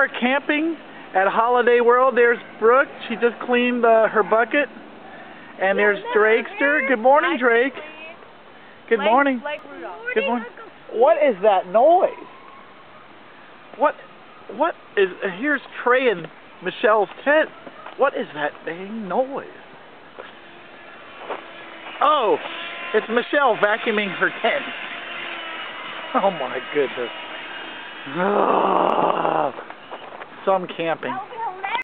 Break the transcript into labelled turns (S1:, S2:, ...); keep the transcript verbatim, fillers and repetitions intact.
S1: are camping at Holiday World. There's Brooke. She just cleaned uh, her bucket. And there's Drakester. Good morning, Drake. Good morning. Good morning. What is that noise? What? What is? Uh, here's Trey and Michelle's tent. What is that dang noise? Oh, it's Michelle vacuuming her tent. Oh my goodness. Some camping.